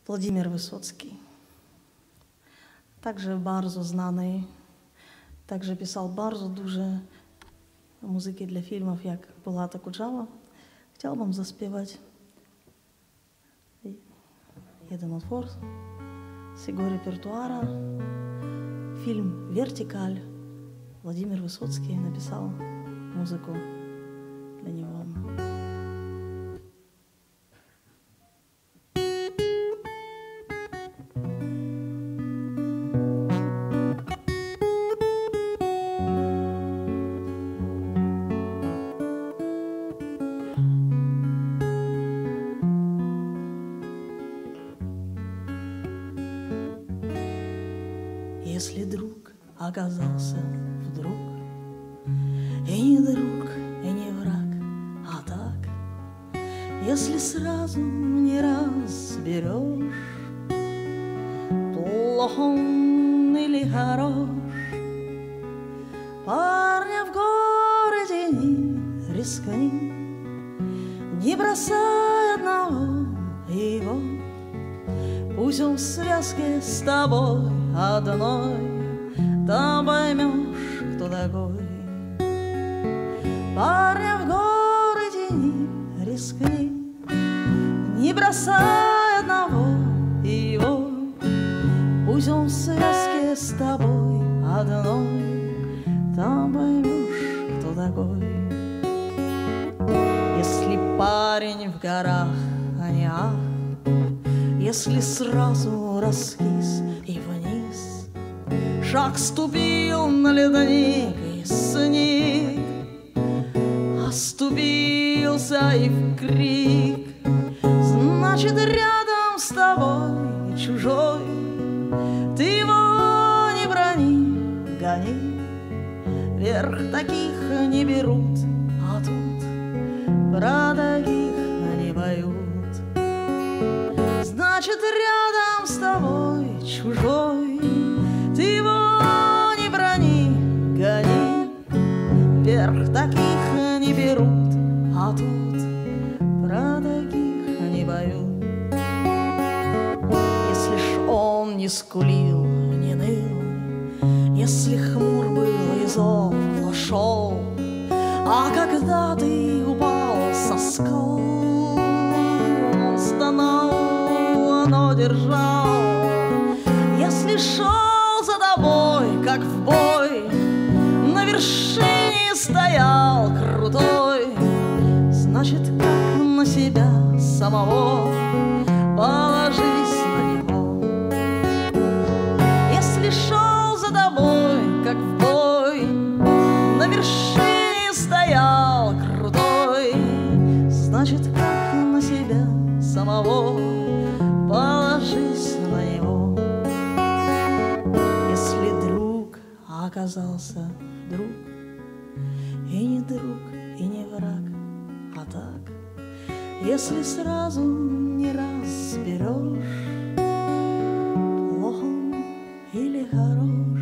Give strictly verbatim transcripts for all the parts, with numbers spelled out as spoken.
Władimir Wysocki, także bardzo znany, także pisał bardzo duże muzyki dla filmów, jak Bulata Kudżała. Chciałbym zaśpiewać jeden utwór z jego repertuara. Film «Вертикаль». Władimir Wysocki napisał muzykę dla niego. Если друг оказался вдруг и не друг, и не враг, а так, если сразу не разберешь, плох он или хорош, парня в городе не рискни, не бросай одного его, пусть он в связке с тобой одной, там поймешь, кто такой. Парня в городе не рискни, не бросай одного его, пусть он в связке с тобой одной, там поймешь, кто такой. Если парень в горах, а не ах, если сразу раскис и вниз, шаг ступил на ледник и сник, оступился и в крик, значит, рядом с тобой чужой, ты его не брони, гони, вверх таких не берут, а тут про таких не поют. Значит, рядом с тобой чужой, ты его не брони, гони, вверх таких не берут, а тут про таких не поют. Если ж он не скулил, не ныл, если хмур был и зол шел, а когда ты упал со скал, он стонал, но держал. Если шел за тобой, как в бой, на вершине стоял крутой, значит, как на себя самого положись на него. Если шел за тобой, как в бой, на вершине стоял крутой, значит, как на себя самого положись на него. Если друг оказался друг, и не друг, и не враг, а так, если сразу не разберешь, плох он или хорош,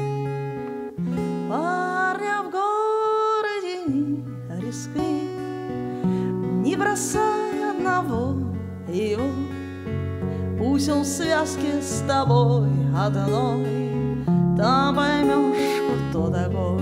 парня в городе не рискни, не бросай одного его, пусть он в связке с тобой одной, там поймешь, кто такой.